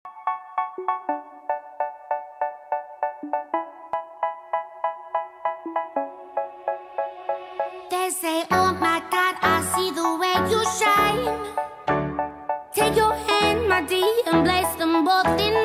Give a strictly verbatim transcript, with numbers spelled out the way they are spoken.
They say, oh my God, I see the way you shine. Take your hand, my dear, and place them both in